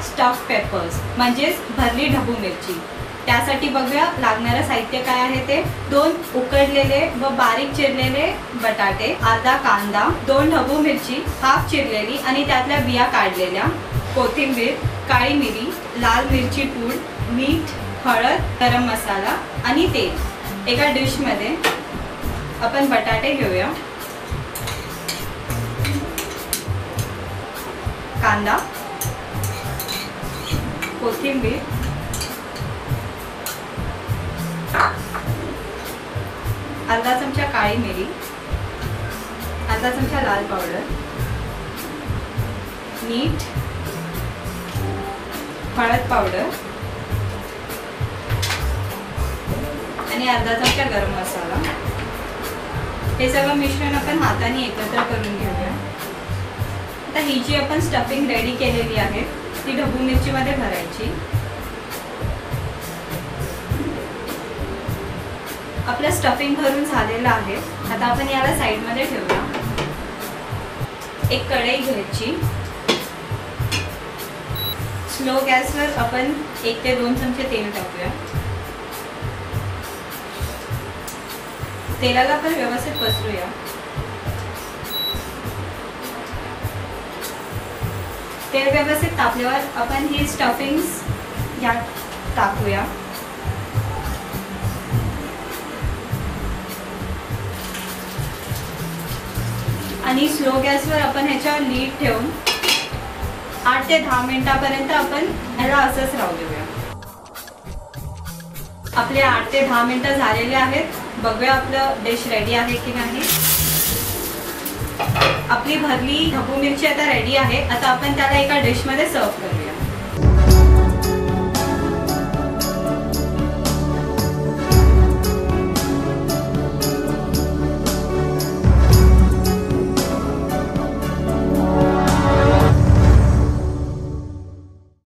Stuff papers म्हणजेच भरली ढबू मिरची। त्यासाठी बघूया लागणारं साहित्य काय आहे ते। 2 उकडलेले व बारीक चिरलेले बटाटे, अर्धा कांदा, 2 ढबू मिरची हाफ चिरलेली आणि त्यातल्या बिया काढलेल्या, कोथिंबीर, काळी मिरी, लाल मिरची पूड, मीठ, हळद, गरम मसाला आणि तेल। एका डिशमध्ये आपण बटाटे घेऊया, कांदा, कोथिंबीर, अर्धा चमचा काळी मिरी, अर्धा चमचा लाल पावडर, मीठ, हळद पावडर आणि अर्धा चमचा गरम मसाला। हे सगळं मिश्रण आपण हाताने एकत्र करून घेऊया। आता ही जी आपण स्टफिंग रेडी केलेली आहे ती ढबू मिरचीमध्ये भरायची। आपलं स्टफिंग भरून झालेलं आहे। आता आपण याला साईडमध्ये ठेवूया। एक कढई घ्यायची, स्लो गॅसवर आपण 1 ते 2 चमचे तेल टाकूया। तेलाला आपण व्यवस्थित पसरूया। तेल व्यवस्थित तापल्यावर आपण ही स्टफिंग्स यात टाकूया। आणि स्लो गॅसवर आपण ह्याच्यावर लीड ठेवून 8 ते 10 मिनिटापर्यंत आपण ह्याला असंच राहू देऊया। आपले 8 ते 10 मिनिटं झालेले आहेत। बघूया आपलं डिश रेडी आहे की नाही। आपली भरली ढबू मिरची आता रेडी आहे। आता आपण त्याला एका डिशमध्ये सर्व करूया।